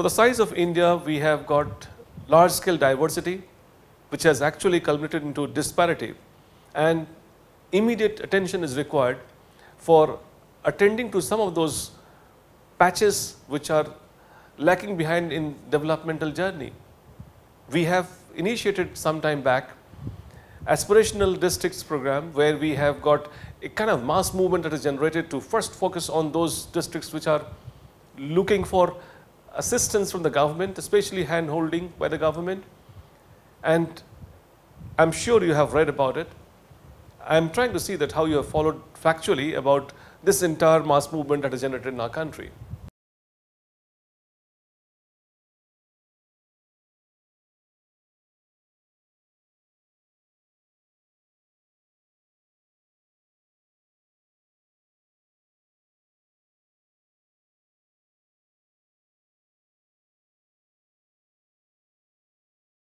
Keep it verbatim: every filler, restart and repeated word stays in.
for the size of India, we have got large-scale diversity, which has actually culminated into disparity, and immediate attention is required for attending to some of those patches which are lacking behind in developmental journey. We have initiated some time back aspirational districts program, where we have got a kind of mass movement that is generated to first focus on those districts which are looking for assistance from the government, especially hand-holding by the government. And I'm sure you have read about it. I'm trying to see that how you have followed factually about this entire mass movement that is generated in our country.